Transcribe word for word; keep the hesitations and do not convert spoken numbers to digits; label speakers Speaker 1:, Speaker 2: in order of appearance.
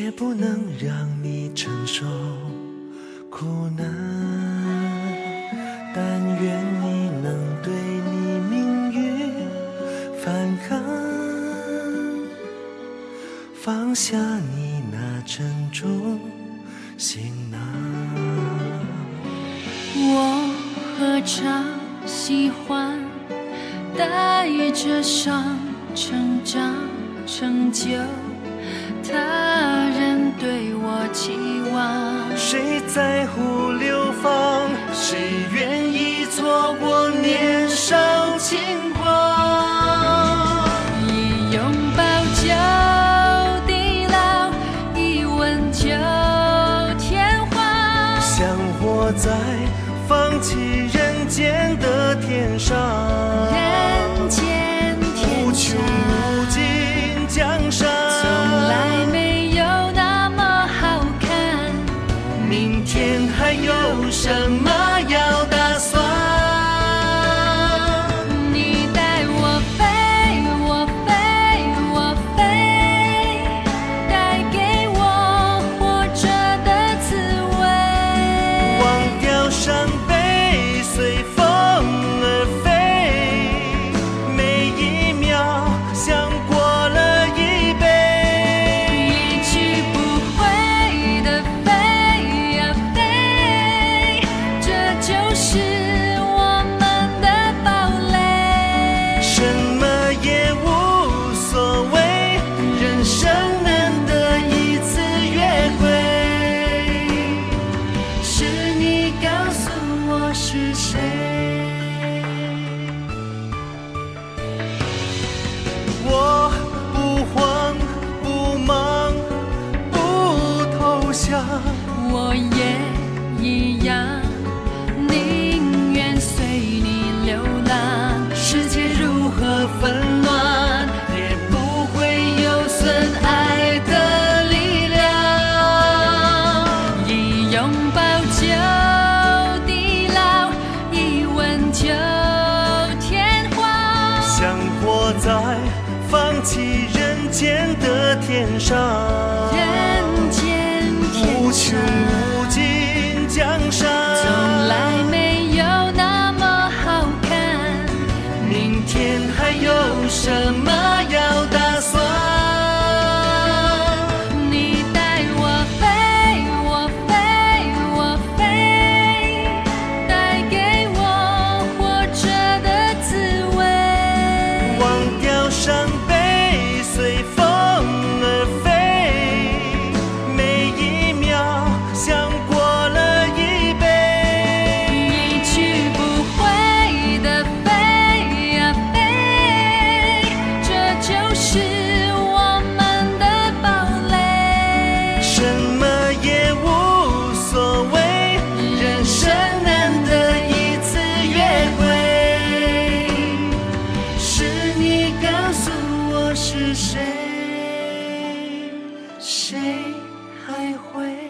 Speaker 1: 却不能让你承受苦难。但愿你能对你命运反抗，放下你那沉重行囊。
Speaker 2: 我何尝喜欢带着伤成长成就他人对我期望？
Speaker 1: 谁在乎流放？谁愿意错过年少轻狂？
Speaker 2: 一拥抱就地老，一吻就天荒。
Speaker 1: 想活在放弃人间的天上，
Speaker 2: 人间天
Speaker 1: 无穷无尽江山，
Speaker 2: 从来没有那么好看。
Speaker 1: 明天还有什么要打算？
Speaker 2: 你带我飞，我飞，我飞，带给我活着的滋味。
Speaker 1: 忘掉伤悲，随风而飞，每一秒像过了一辈。
Speaker 2: 一去不回的飞呀飞，这就是我们的堡垒。
Speaker 1: 什么也无所谓，人生难得一次约会，是你告诉我是谁。我不慌不忙不投降，
Speaker 2: 我也一样，宁愿随你流浪。
Speaker 1: 世界如何纷乱，也不会有损爱的力量。
Speaker 2: 一拥抱就地老，一吻就天荒。
Speaker 1: 想活在放弃人间的天上，
Speaker 2: 人间天
Speaker 1: 无穷
Speaker 2: 上，
Speaker 1: 无尽江山，
Speaker 2: 从来没有那么好看。
Speaker 1: 明天还有什么要打算？
Speaker 2: 你带我飞，我飞，我飞，带给我活着的滋味。
Speaker 1: 忘掉伤悲，随风而飞，每一秒像过了一辈。
Speaker 2: 一去不回的飞呀飞，这就是我们的堡垒。
Speaker 1: 什么也无所谓，人生难得一次约会，是你告诉我是谁，谁还会